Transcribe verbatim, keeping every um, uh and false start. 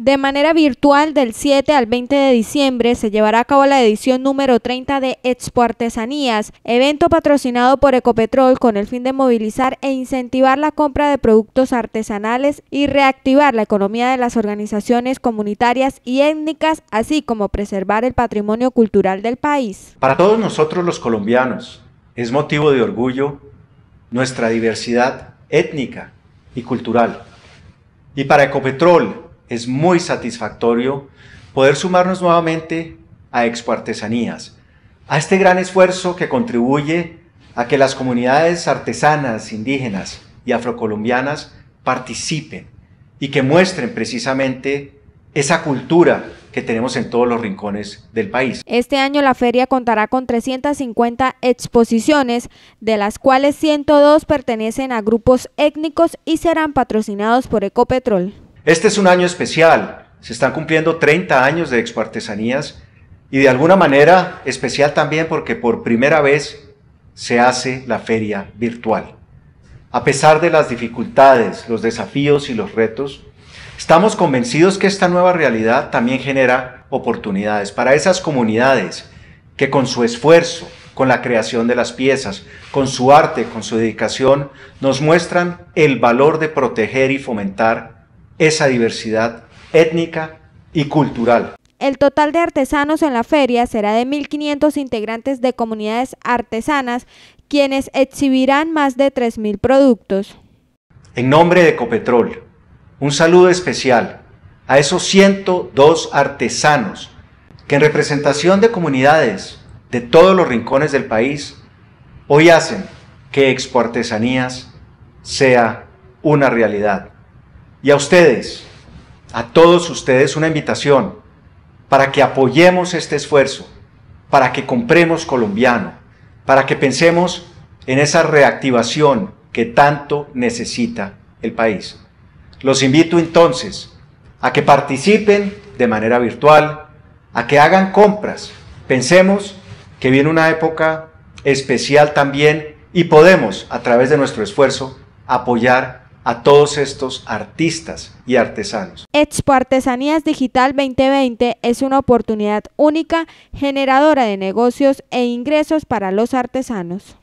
De manera virtual, del siete al veinte de diciembre se llevará a cabo la edición número treinta de Expo Artesanías, evento patrocinado por Ecopetrol con el fin de movilizar e incentivar la compra de productos artesanales y reactivar la economía de las organizaciones comunitarias y étnicas, así como preservar el patrimonio cultural del país. Para todos nosotros los colombianos es motivo de orgullo nuestra diversidad étnica y cultural. Y para Ecopetrol es muy satisfactorio poder sumarnos nuevamente a Expo Artesanías, a este gran esfuerzo que contribuye a que las comunidades artesanas, indígenas y afrocolombianas participen y que muestren precisamente esa cultura que tenemos en todos los rincones del país. Este año la feria contará con trescientas cincuenta exposiciones, de las cuales ciento dos pertenecen a grupos étnicos y serán patrocinados por Ecopetrol. Este es un año especial, se están cumpliendo treinta años de Expo Artesanías y de alguna manera especial también porque por primera vez se hace la feria virtual. A pesar de las dificultades, los desafíos y los retos, estamos convencidos que esta nueva realidad también genera oportunidades para esas comunidades que con su esfuerzo, con la creación de las piezas, con su arte, con su dedicación, nos muestran el valor de proteger y fomentar esa diversidad étnica y cultural. El total de artesanos en la feria será de mil quinientos integrantes de comunidades artesanas, quienes exhibirán más de tres mil productos. En nombre de Ecopetrol, un saludo especial a esos ciento dos artesanos que en representación de comunidades de todos los rincones del país hoy hacen que Expo Artesanías sea una realidad. Y a ustedes, a todos ustedes, una invitación para que apoyemos este esfuerzo, para que compremos colombiano, para que pensemos en esa reactivación que tanto necesita el país. Los invito entonces a que participen de manera virtual, a que hagan compras. Pensemos que viene una época especial también y podemos, a través de nuestro esfuerzo, apoyar a todos estos artistas y artesanos. Expo Artesanías Digital veinte veinte es una oportunidad única, generadora de negocios e ingresos para los artesanos.